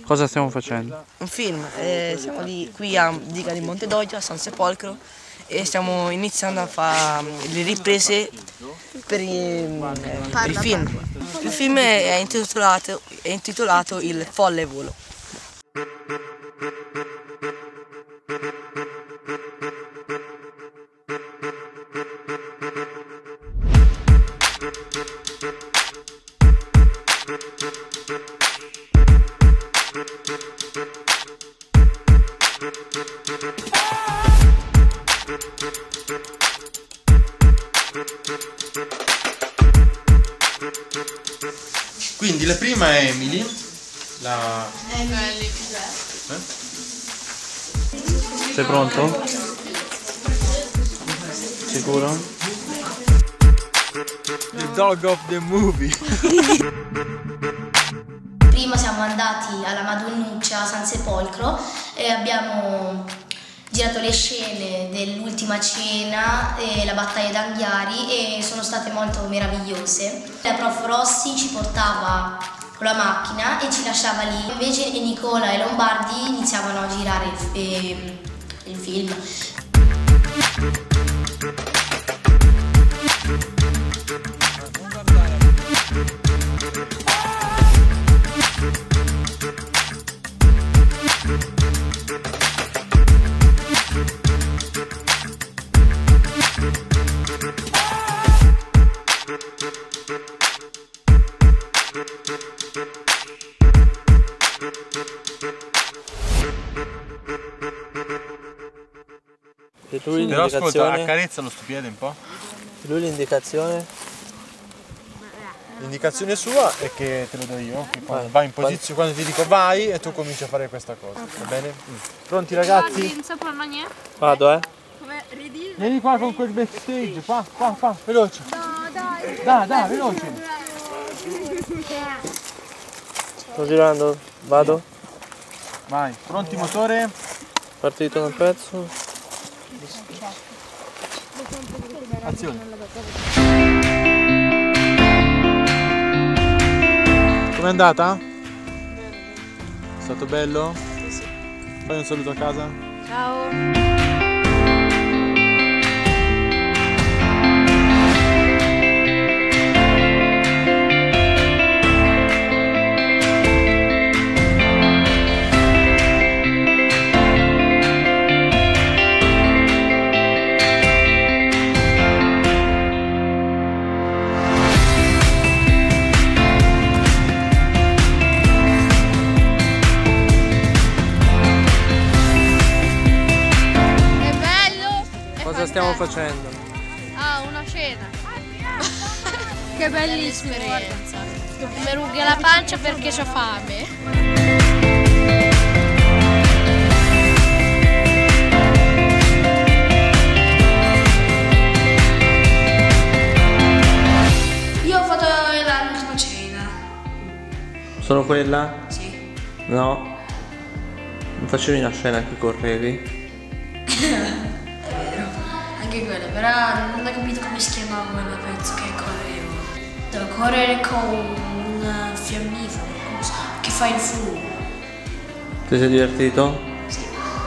Cosa stiamo facendo? Un film, siamo qui a Diga di Montedoglio, a San Sepolcro, e stiamo iniziando a fare le riprese per il film. Il film è intitolato Il folle volo. Quindi la prima è Emily, Sei pronto? Sicuro? The dog of the movie. Prima siamo andati alla Madonnuccia a San Sepolcro e abbiamo girato le scene dell'ultima cena e la battaglia d'Anghiari e sono state molto meravigliose. La prof Rossi ci portava con la macchina e ci lasciava lì, invece Nicola e Lombardi iniziavano a girare il film. E tu Però ascolta, l'indicazione? accarezzalo sto piede un po'. E lui l'indicazione? L'indicazione sua è che te lo do io, che quando vai in posizione, quando ti dico vai e tu cominci a fare questa cosa, va bene? Pronti ragazzi? Vado, Vieni qua con quel backstage, qua, veloce. Dai, veloce. Sto girando, vado. Vai, pronti motore? Partito un pezzo. Azione. Com'è andata? È stato bello? Fai un saluto a casa? Ciao! Cosa stiamo facendo? Ah, una cena. Che bellissima esperienza. Mi ruga la pancia perché c'ho fame. Io ho fatto l'ultima cena. Sono quella? Sì. No. Non facevi una scena che correvi? Anche quello, però non ho capito come si chiamava quel pezzo che correvo. Devo correre con un fiammifero che fa il fumo. Ti sei divertito? Sì.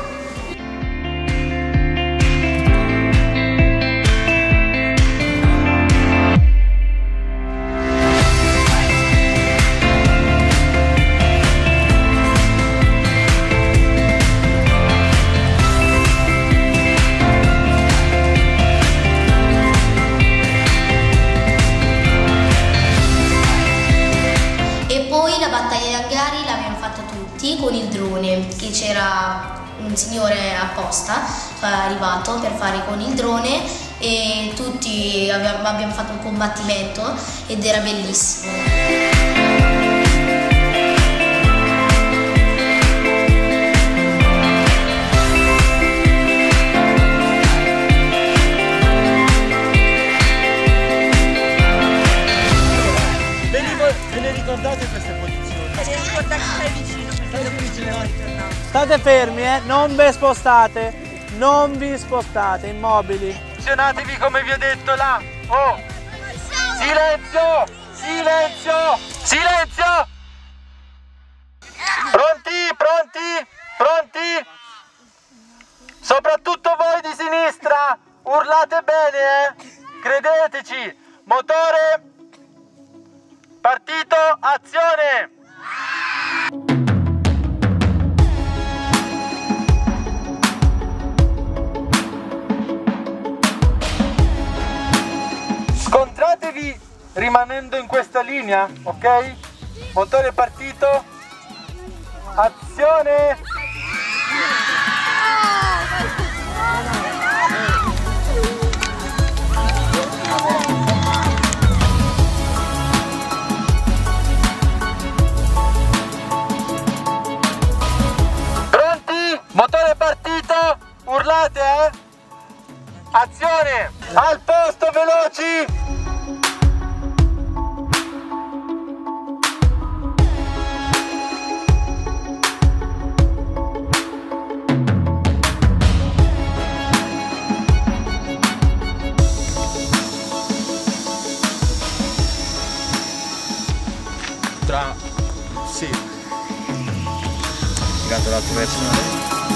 Con il drone, che c'era un signore apposta arrivato per fare con il drone e tutti abbiamo fatto un combattimento ed era bellissimo. Ve ne ricordate queste posizioni? Devi ricordare che stai vicino. State fermi, non vi spostate, non vi spostate, immobili. Posizionatevi come vi ho detto là. Oh! Silenzio! Silenzio! Silenzio! Pronti? questa linea, ok? Motore partito, azione! Pronti? Motore partito, urlate, azione! Al posto, veloci! Sì. Girato l'altro verso.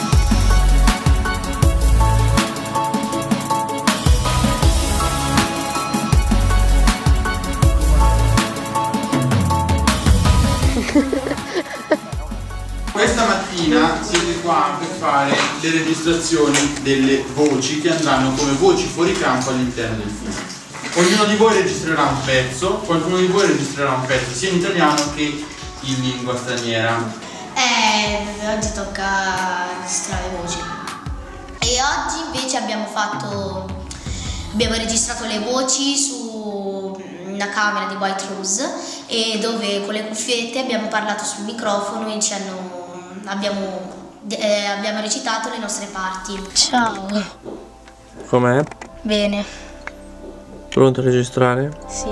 Questa mattina siete qua per fare le registrazioni delle voci che andranno come voci fuori campo all'interno del film. Ognuno di voi registrerà un pezzo, qualcuno di voi registrerà un pezzo sia in italiano che in lingua straniera. Oggi tocca registrare voci. E oggi invece abbiamo registrato le voci su una camera di White Rose e dove con le cuffiette abbiamo parlato sul microfono e abbiamo recitato le nostre parti. Ciao. Com'è? Bene. Pronto a registrare? Sì.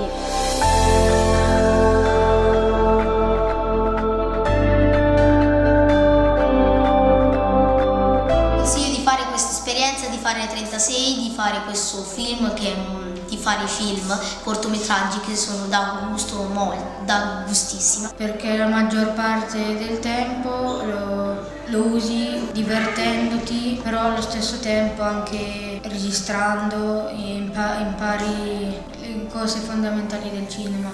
Consiglio di fare questa esperienza, di fare le 36, di fare questo film, di fare film cortometraggi che sono da gustissimo. Perché la maggior parte del tempo lo usi divertendoti, però allo stesso tempo anche registrando e impari le cose fondamentali del cinema.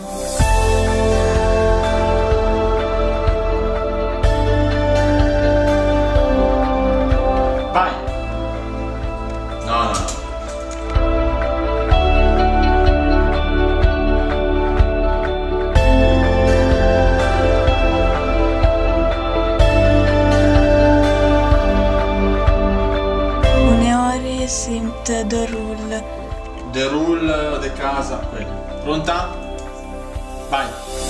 Vai! No. Sind the rule. The rule, the casa, quello. Pronta? Vai!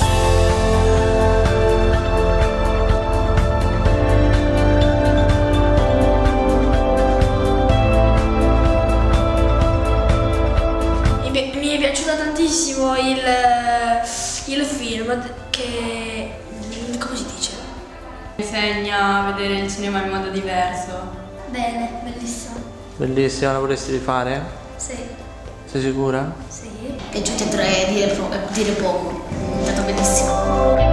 Mi è piaciuto tantissimo il film che, come si dice? Mi insegna a vedere il cinema in modo diverso. Bene, bellissimo. Bellissima, la vorresti rifare? Sì. Sei sicura? Sì. Mi è piaciuto dire poco, è stato bellissimo.